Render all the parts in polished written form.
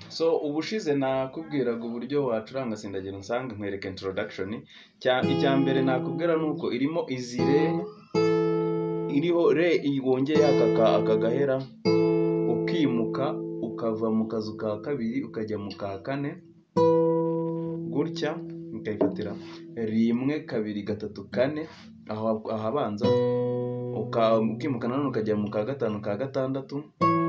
So ubushize nakubwiraga uburyo wacuranga sindagira unsange nkwereka introduction. Icya mbere nakubwira nuko irimo izire iriho re wongeye aka gahera ukimuka ukava mu kazu ka kabiri ukajya mu ka kane gutya ukayifatira rimwe kabiri gatatu kane aho abanza ukimuka nanone ukajya mu ka gatanu ka gatandatu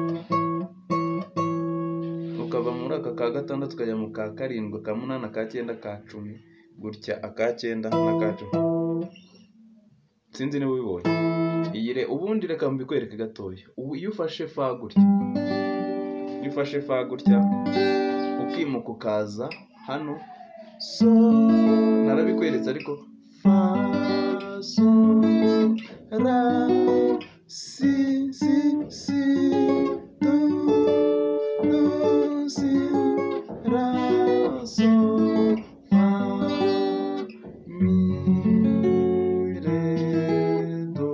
ukava muri aka ka gatandatu ukajya mu ka karindwi ka munani ka cyenda ka cumi gutya aka cyenda n'aka cumi. Sinzi niba ubibonye iyire. Ubundi reka mbikwereke gatoya. Iyo ufashe fa gutya, iyo ufashe fa gutya ukimuka ukaza hano so, narabikweretse ariko fa so ra si si si do do si ra so fa mi re do.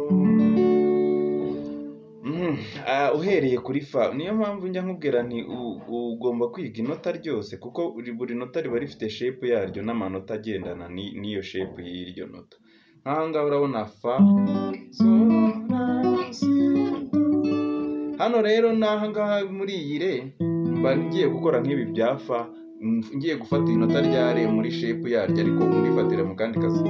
Uhereye kuri fa, niyo mpamvu njya nkubwira nti ugomba kwiga inota ryose, kuko buri nota riba rifite shape yaryo n'amanota agendana n'iyo shape y'iryo nota. Nk'aha ngaha urabona fa so ra si do. Hano rero n'aha ngaha muri iyi re mba ngiye gukora nk'ibi bya fa, ngiye gufata inota rya re muri shape yaryo ariko ndifatira mu kandi kazi.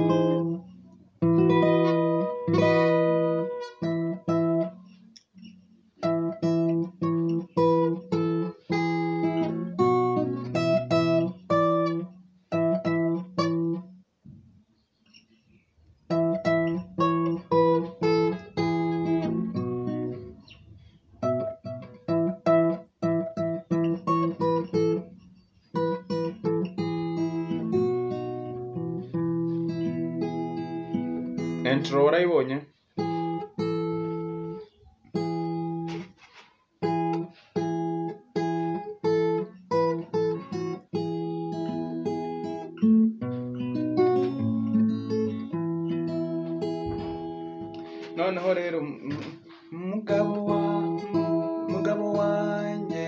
Intro warayibonye? Noneho rero mugabo wanjye mugabo wanjye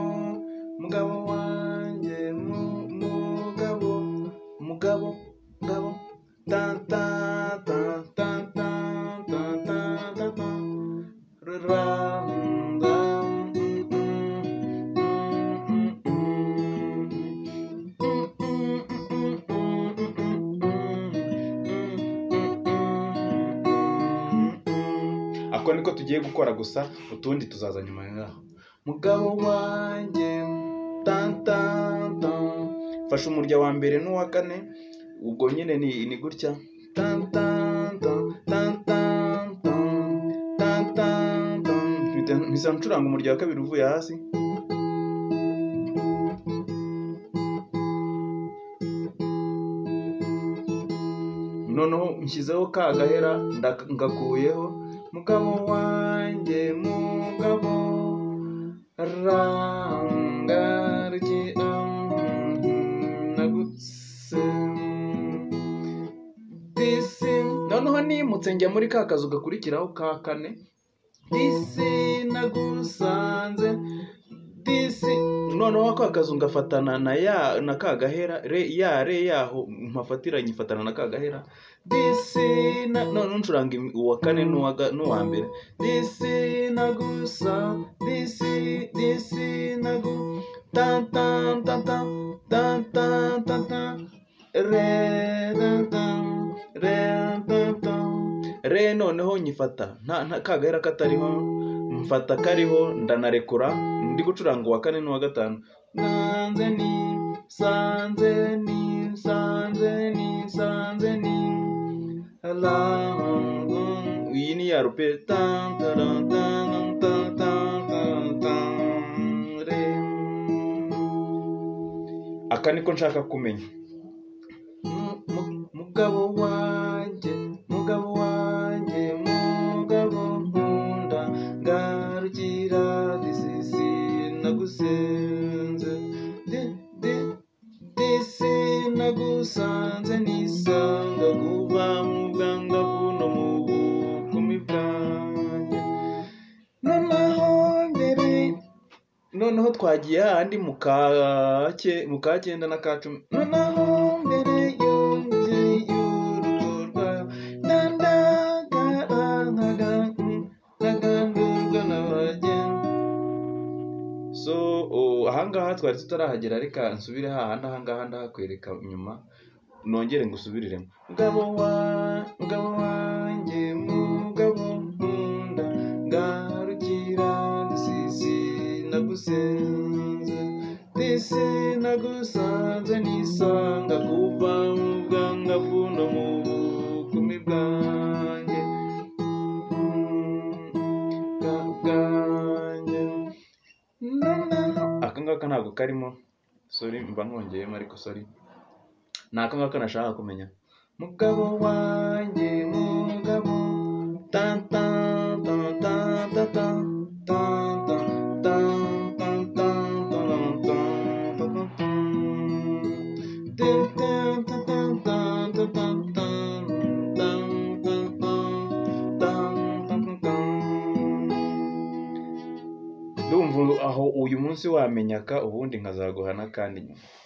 mugabo ta ta ta ta ta ta ta ta ta ra da ako niko tugiye gukora, gusa utundi tuzaza nyuma yaho. Mugabo wanjye tan tan tan, fasha umurya wa mbere n'uwa kane, ubwo nyine ni gutya tan tan tan tan tan tan tan. Mpisa ncuranga umurya wa kabiri uvuye hasi. Noneho nshyizeho ka gahera ngakuyeho. Mugabo wanjye mugabo rangarye nagutse disi. Noneho nimutse njya muri ka kazu gakurikiraho ka kane, disi nagusanze disi. Noneho ka kazu ngafatana na ka gahera re yaho mpafatira nyifatana na ka gahera disi. Noneho ncuranga uwa kane n'uwa mbere disi nagusa disi nagu tan tan tan tan tan tan tan tan re tan tan re tan tan re. Noneho nyifata nta ka gahera katariho, mfata kariho ndanarekura, ndi gucuranga uwa kane n'uwa gatanu. Sanze ni la. Iyi ni ya rupe tan tan tan tan tan tan re. Aka niko nshaka kumenya. Mugabo wanjye nkunda garukira disi nagusenze disi nagusanze nisanga kuva mu bwangavu no mu bukumi bwanjye. Noneho twagiye hahandi mu ka cyenda na ka cumi. Noneho mbere y'urugo rwawe ndandagara nkagandurwa n'abagenzi. So ahangaha twari tutarahagera, reka nsubire hahandi. Ahangaha ndahakwereka nyuma nongere ngusubiriremo. Mugabo wanjye mugabo nkunda, garukira disi nagusenze, disi nagusanze nisanga kuva mu bwangavu no mu bukumi bwanjye aka ngaka ntabwo karimo, sorry mba nkongeyemo, ariko sorry ni aka ngaka nashaka kumenya. Mugabo wanjye mugabo tan tan tan tan tan tan ndumva aho uyu munsi wamenyaka, ubundi nkazaguha n'akandi nyuma.